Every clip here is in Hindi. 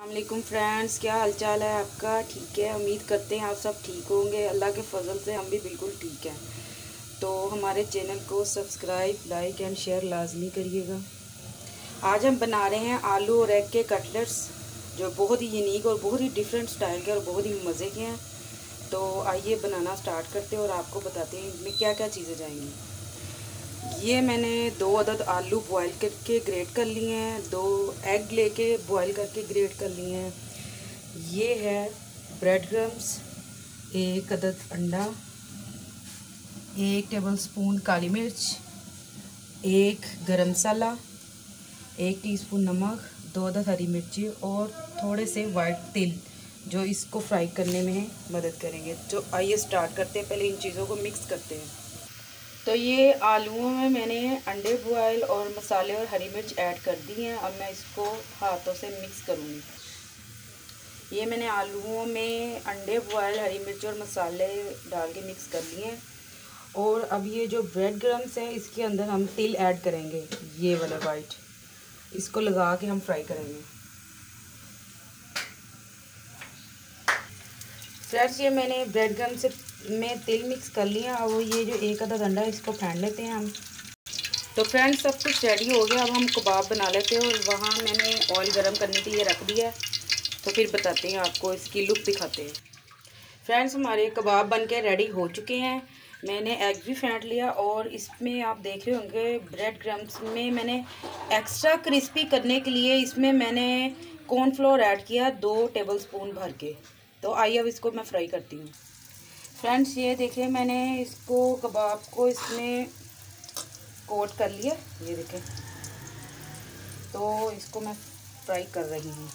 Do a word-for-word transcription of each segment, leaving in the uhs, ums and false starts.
वालेकुम फ्रेंड्स, क्या हालचाल है आपका। ठीक है, उम्मीद करते हैं आप सब ठीक होंगे। अल्लाह के फजल से हम भी बिल्कुल ठीक हैं। तो हमारे चैनल को सब्सक्राइब, लाइक एंड शेयर लाजमी करिएगा। आज हम बना रहे हैं आलू और एग के कटलेट्स, जो बहुत ही यूनिक और बहुत ही डिफरेंट स्टाइल के और बहुत ही मज़े के हैं। तो आइए बनाना स्टार्ट करते हैं और आपको बताते हैं इनमें क्या क्या चीज़ें जाएंगी। ये मैंने दो अदद आलू बॉईल करके ग्रेट कर लिए हैं, दो एग लेके बॉईल करके ग्रेट कर लिए हैं। ये है ब्रेड क्रम्स, एक अदद अंडा, एक टेबलस्पून काली मिर्च, एक गरम मसाला, एक टीस्पून नमक, दो अदद हरी मिर्ची और थोड़े से वाइट तिल जो इसको फ्राई करने में मदद करेंगे। तो आइए स्टार्ट करते हैं। पहले इन चीज़ों को मिक्स करते हैं। तो ये आलूओं में मैंने अंडे बॉयल और मसाले और हरी मिर्च ऐड कर दी हैं। अब मैं इसको हाथों से मिक्स करूँगी। ये मैंने आलूओं में अंडे बॉयल, हरी मिर्च और मसाले डाल के मिक्स कर लिए हैं। और अब ये जो ब्रेड क्रम्स है इसके अंदर हम तिल ऐड करेंगे, ये वाला वाइट, इसको लगा के हम फ्राई करेंगे। फ्रेंड्स, ये मैंने ब्रेड क्रम से में तिल मिक्स कर लिया। और ये जो एक आधा अंडा है इसको फेंट लेते हैं हम। तो फ्रेंड्स, सब कुछ रेडी हो गया। अब हम कबाब बना लेते हैं। और वहाँ मैंने ऑयल गरम करने के लिए रख दिया। तो फिर बताते हैं आपको, इसकी लुक दिखाते हैं। फ्रेंड्स, हमारे कबाब बन के रेडी हो चुके हैं। मैंने एग भी फेंट लिया और इसमें आप देख रहे होंगे ब्रेड क्रम्स में मैंने एक्स्ट्रा क्रिस्पी करने के लिए इसमें मैंने कॉर्नफ्लोर ऐड किया दो टेबलस्पून भर के। तो आइए अब इसको मैं फ्राई करती हूँ। फ्रेंड्स, ये देखिए मैंने इसको कबाब को इसमें कोट कर लिया, ये देखें। तो इसको मैं फ्राई कर रही हूँ।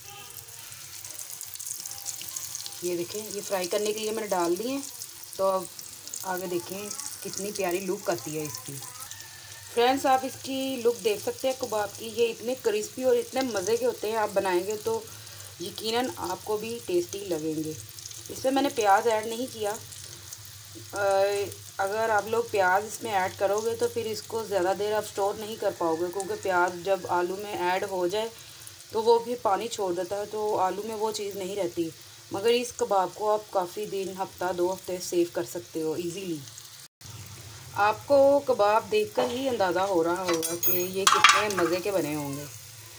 ये देखें, ये फ्राई करने के लिए मैंने डाल दिए। तो अब आगे देखें कितनी प्यारी लुक आती है इसकी। फ्रेंड्स, आप इसकी लुक देख सकते हैं कबाब की। ये इतने क्रिस्पी और इतने मज़े के होते हैं। आप बनाएंगे तो यकीनन आपको भी टेस्टी लगेंगे। इसमें मैंने प्याज ऐड नहीं किया। अगर आप लोग प्याज इसमें ऐड करोगे तो फिर इसको ज़्यादा देर आप स्टोर नहीं कर पाओगे, क्योंकि प्याज जब आलू में ऐड हो जाए तो वो भी पानी छोड़ देता है, तो आलू में वो चीज़ नहीं रहती। मगर इस कबाब को आप काफ़ी दिन, हफ्ता दो हफ्ते सेव कर सकते हो इजीली। आपको कबाब देखकर ही अंदाज़ा हो रहा होगा कि ये कितने मज़े के बने होंगे।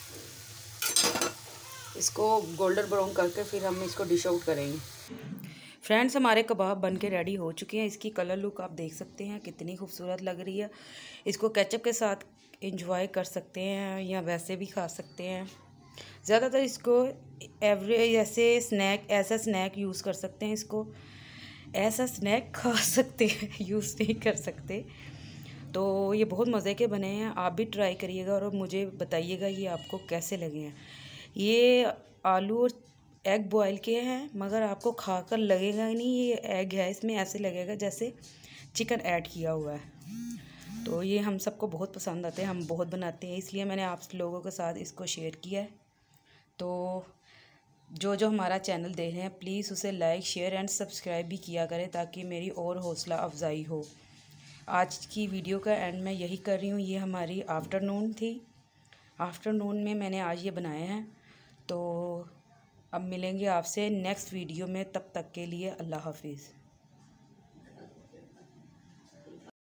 इसको गोल्डन ब्राउन करके फिर हम इसको डिश आउट करेंगे। फ्रेंड्स, हमारे कबाब बन के रेडी हो चुके हैं। इसकी कलर लुक आप देख सकते हैं कितनी खूबसूरत लग रही है। इसको केचप के साथ एंजॉय कर सकते हैं या वैसे भी खा सकते हैं। ज़्यादातर इसको एवरी ऐसे स्नैक ऐसा स्नैक यूज़ कर सकते हैं। इसको ऐसा स्नैक खा सकते हैं, यूज़ नहीं कर सकते। तो ये बहुत मज़े के बने हैं। आप भी ट्राई करिएगा और मुझे बताइएगा ये आपको कैसे लगे हैं। ये आलू और एग बॉयल किए हैं, मगर आपको खाकर लगेगा ही नहीं ये एग है। इसमें ऐसे लगेगा जैसे चिकन ऐड किया हुआ है। तो ये हम सबको बहुत पसंद आते हैं, हम बहुत बनाते हैं, इसलिए मैंने आप लोगों के साथ इसको शेयर किया है। तो जो जो हमारा चैनल देख रहे हैं प्लीज़ उसे लाइक, शेयर एंड सब्सक्राइब भी किया करें, ताकि मेरी और हौसला अफजाई हो। आज की वीडियो का एंड मैं यही कर रही हूँ। ये हमारी आफ्टरनून थी। आफ्टरनून में मैंने आज ये बनाए हैं। तो अब मिलेंगे आपसे नेक्स्ट वीडियो में, तब तक के लिए अल्लाह हाफिज़।